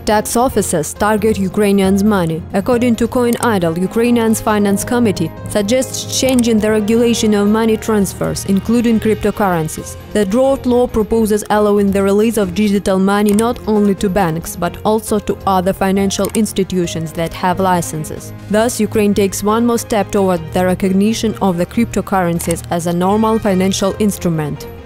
Tax officers target Ukrainians' money. According to Coin Idol, Ukrainians' Finance Committee suggests changing the regulation of money transfers, including cryptocurrencies. The draft law proposes allowing the release of digital money not only to banks, but also to other financial institutions that have licenses. Thus, Ukraine takes one more step toward the recognition of the cryptocurrencies as a normal financial instrument.